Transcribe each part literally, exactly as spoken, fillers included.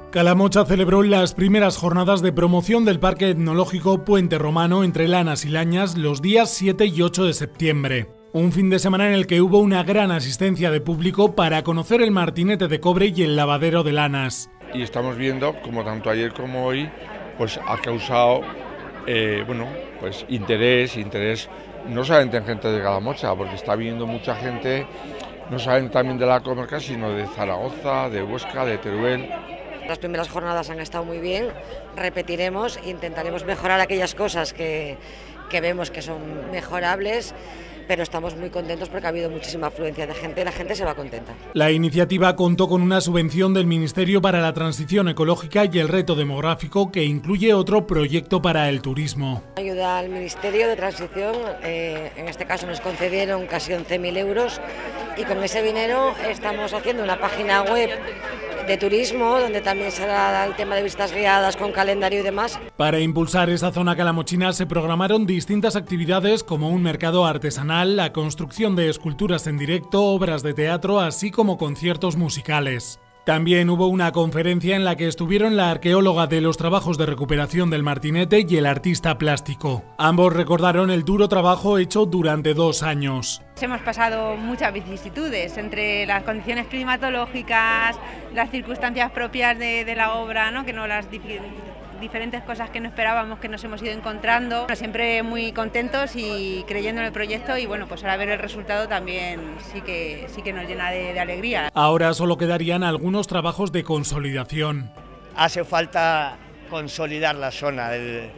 Calamocha celebró las primeras jornadas de promoción del Parque Etnológico Puente Romano entre Lanas y Lañas los días siete y ocho de septiembre. Un fin de semana en el que hubo una gran asistencia de público para conocer el martinete de cobre y el lavadero de Lanas. Y estamos viendo como tanto ayer como hoy pues ha causado eh, bueno, pues interés, interés no solamente en gente de Calamocha, porque está viniendo mucha gente, no solamente también de la comarca, sino de Zaragoza, de Huesca, de Teruel. Las primeras jornadas han estado muy bien, repetiremos e intentaremos mejorar aquellas cosas que, que vemos que son mejorables, pero estamos muy contentos porque ha habido muchísima afluencia de gente y la gente se va contenta. La iniciativa contó con una subvención del Ministerio para la Transición Ecológica y el Reto Demográfico que incluye otro proyecto para el turismo. Ayuda al Ministerio de Transición, eh, en este caso nos concedieron casi once mil euros y con ese dinero estamos haciendo una página web de turismo, donde también será el tema de visitas guiadas con calendario y demás. Para impulsar esta zona calamochina se programaron distintas actividades como un mercado artesanal, la construcción de esculturas en directo, obras de teatro, así como conciertos musicales. También hubo una conferencia en la que estuvieron la arqueóloga de los trabajos de recuperación del martinete y el artista plástico. Ambos recordaron el duro trabajo hecho durante dos años. Hemos pasado muchas vicisitudes entre las condiciones climatológicas, las circunstancias propias de, de la obra, ¿no? que no las diferentes cosas que no esperábamos, que nos hemos ido encontrando. Bueno, siempre muy contentos y creyendo en el proyecto y bueno, pues ahora ver el resultado también sí que, sí que nos llena de, de alegría. Ahora solo quedarían algunos trabajos de consolidación. Hace falta consolidar la zona de,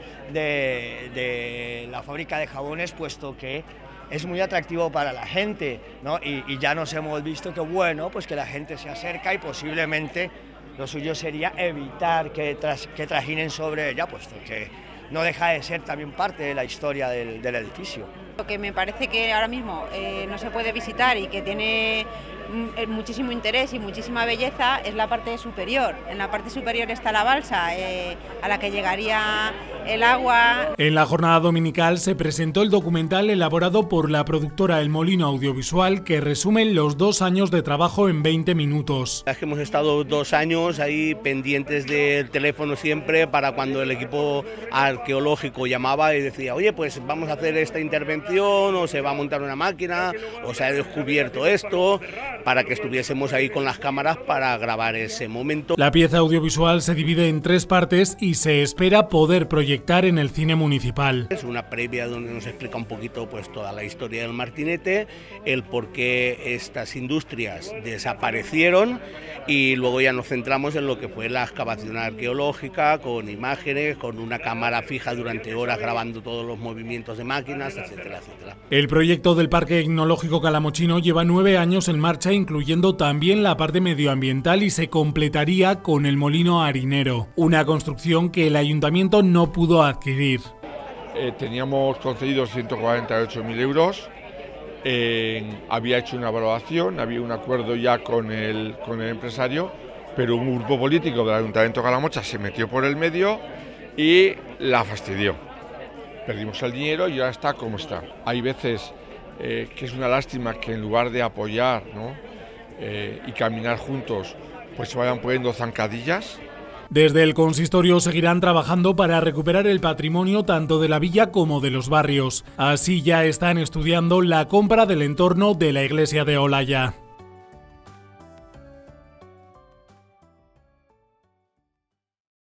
de, de la fábrica de jabones, puesto que es muy atractivo para la gente, ¿no? y, y ya nos hemos visto que bueno, pues que la gente se acerca y posiblemente lo suyo sería evitar que, tras, que trajinen sobre ella, puesto que no deja de ser también parte de la historia del, del edificio. Lo que me parece que ahora mismo eh, no se puede visitar y que tiene muchísimo interés y muchísima belleza es la parte superior. En la parte superior está la balsa eh, a la que llegaría el agua. En la jornada dominical se presentó el documental elaborado por la productora El Molino Audiovisual que resume los dos años de trabajo en veinte minutos. Es que hemos estado dos años ahí pendientes del teléfono siempre para cuando el equipo arqueológico llamaba y decía, oye, pues vamos a hacer esta intervención o se va a montar una máquina o se ha descubierto esto, para que estuviésemos ahí con las cámaras para grabar ese momento. La pieza audiovisual se divide en tres partes y se espera poder proyectar en el cine municipal. Es una previa donde nos explica un poquito pues toda la historia del martinete, el por qué estas industrias desaparecieron y luego ya nos centramos en lo que fue la excavación arqueológica con imágenes, con una cámara fija durante horas grabando todos los movimientos de máquinas, etcétera, etcétera. El proyecto del Parque Etnológico Calamochino lleva nueve años en marcha, incluyendo también la parte medioambiental, y se completaría con el molino harinero, una construcción que el ayuntamiento no pudo adquirir. Eh, teníamos concedidos ciento cuarenta y ocho mil euros, eh, había hecho una evaluación, había un acuerdo ya con el, con el empresario, pero un grupo político del Ayuntamiento de Calamocha se metió por el medio y la fastidió. Perdimos el dinero y ahora está como está. Hay veces Eh, que es una lástima que en lugar de apoyar, ¿no? eh, y caminar juntos, pues se vayan poniendo zancadillas. Desde el consistorio seguirán trabajando para recuperar el patrimonio tanto de la villa como de los barrios. Así ya están estudiando la compra del entorno de la iglesia de Olaya.